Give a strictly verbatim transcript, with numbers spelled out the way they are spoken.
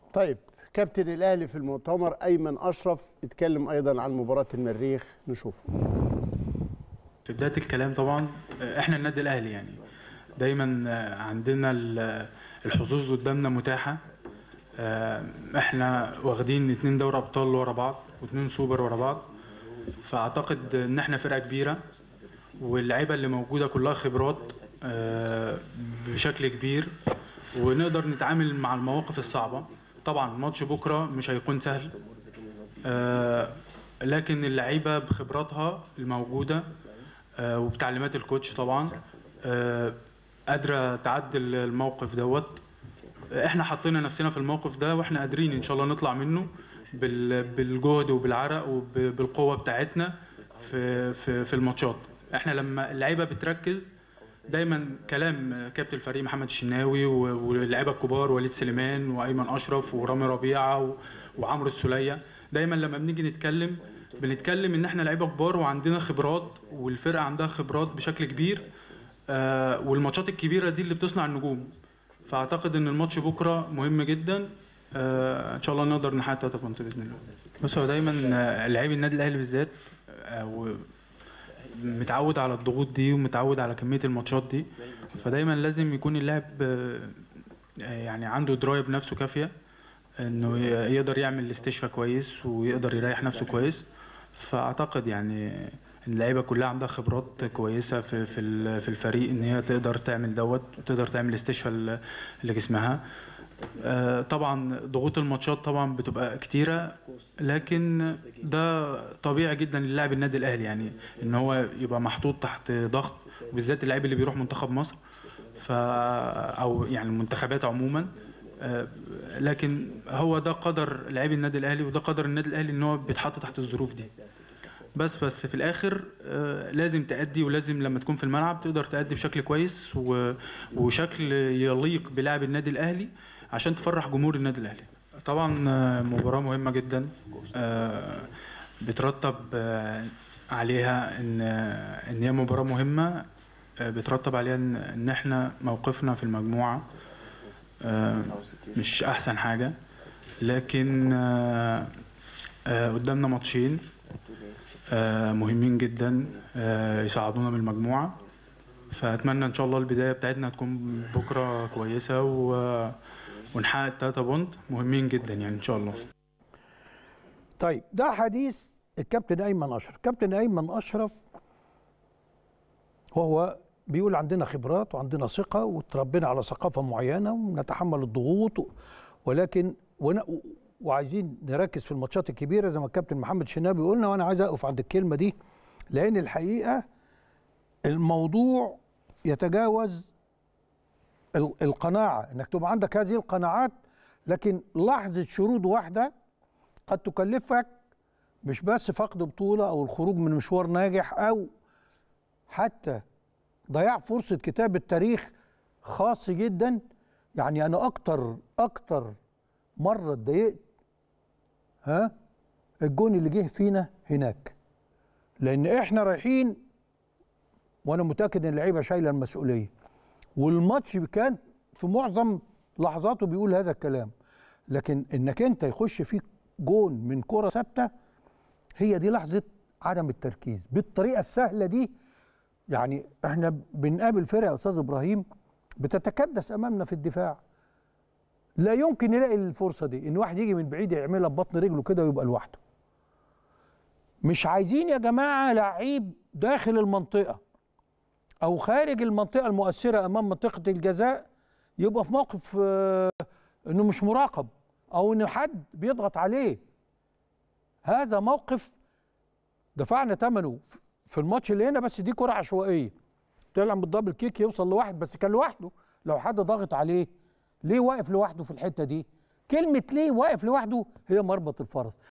طيب كابتن الاهلي في المؤتمر ايمن اشرف اتكلم ايضا عن مباراه المريخ، نشوفه. في بدايه الكلام طبعا احنا النادي الاهلي يعني دايما عندنا الحظوظ قدامنا متاحه. احنا واخدين اتنين دوري ابطال ورا بعض واتنين سوبر ورا بعض، فاعتقد ان احنا فرقه كبيره واللعيبه اللي موجوده كلها خبرات بشكل كبير، ونقدر نتعامل مع المواقف الصعبه. طبعا ماتش بكره مش هيكون سهل، لكن اللعيبه بخبراتها الموجوده وبتعليمات الكوتش طبعا قادره تعدل الموقف دوت. احنا حطينا نفسنا في الموقف ده واحنا قادرين ان شاء الله نطلع منه بالجهد وبالعرق وبالقوه بتاعتنا في في في الماتشات. احنا لما اللعيبه بتركز دايما كلام كابتن الفريق محمد الشناوي واللعيبه الكبار وليد سليمان وايمن اشرف ورامي ربيعه وعمرو السوليه، دايما لما بنيجي نتكلم بنتكلم ان احنا لعيبه كبار وعندنا خبرات والفرقه عندها خبرات بشكل كبير، آه والماتشات الكبيره دي اللي بتصنع النجوم. فاعتقد ان الماتش بكره مهم جدا، آه ان شاء الله نقدر نحقق تلاتة بونت باذن الله. بص هو دايما لعيب النادي الاهلي بالذات آه متعود على الضغوط دي ومتعود على كميه الماتشات دي، فدايما لازم يكون اللاعب آه يعني عنده درايه بنفسه كافيه انه يقدر يعمل الاستشفاء كويس ويقدر يريح نفسه كويس. فاعتقد يعني اللعيبه كلها عندها خبرات كويسه في في في الفريق ان هي تقدر تعمل دوت وتقدر تعمل استشفاء لجسمها. طبعا ضغوط الماتشات طبعا بتبقى كتيره، لكن ده طبيعي جدا للاعب النادي الاهلي يعني ان هو يبقى محطوط تحت ضغط، وبالذات اللاعب اللي بيروح منتخب مصر ف او يعني المنتخبات عموما. لكن هو ده قدر لاعبي النادي الاهلي وده قدر النادي الاهلي ان هو بيتحط تحت الظروف دي. بس بس في الاخر لازم تأدي، ولازم لما تكون في الملعب تقدر تأدي بشكل كويس وشكل يليق بلاعب النادي الاهلي عشان تفرح جمهور النادي الاهلي. طبعا مباراة مهمة جدا بترتب عليها ان ان هي مباراة مهمة، بترتب عليها ان احنا موقفنا في المجموعة مش احسن حاجة، لكن قدامنا ماتشين مهمين جدا يصعدونا من المجموعة. فأتمنى إن شاء الله البداية بتاعتنا تكون بكرة كويسة ونحقق تلاتة بونت مهمين جدا يعني إن شاء الله. طيب ده حديث الكابتن أيمن أشرف. كابتن أيمن أشرف وهو بيقول عندنا خبرات وعندنا ثقة وتربينا على ثقافة معينة ونتحمل الضغوط، ولكن وعايزين نركز في الماتشات الكبيره زي ما الكابتن محمد شنابي قلنا. وانا عايز اقف عند الكلمه دي لان الحقيقه الموضوع يتجاوز القناعه انك تبقى عندك هذه القناعات، لكن لحظه شرود واحده قد تكلفك مش بس فقد بطوله او الخروج من مشوار ناجح او حتى ضياع فرصه كتابه تاريخ خاص جدا. يعني انا اكتر اكتر مره اتضايقت ها الجون اللي جه فينا هناك، لان احنا رايحين وانا متاكد ان اللعيبه شايله المسؤوليه، والماتش كان في معظم لحظاته بيقول هذا الكلام، لكن انك انت يخش فيك جون من كره ثابته هي دي لحظه عدم التركيز بالطريقه السهله دي. يعني احنا بنقابل فرقه يا استاذ ابراهيم بتتكدس امامنا في الدفاع، لا يمكن نلاقي الفرصه دي ان واحد يجي من بعيد يعملها ببطن رجله كده ويبقى لوحده. مش عايزين يا جماعه لعيب داخل المنطقه او خارج المنطقه المؤثره امام منطقه الجزاء يبقى في موقف انه مش مراقب او ان حد بيضغط عليه. هذا موقف دفعنا ثمنه في الماتش اللي هنا، بس دي كره عشوائيه طلع من الدبل كيك يوصل لواحد بس كان لوحده. لو حد ضاغط عليه ليه واقف لوحده في الحته دي؟ كلمه ليه واقف لوحده هي مربط الفرس.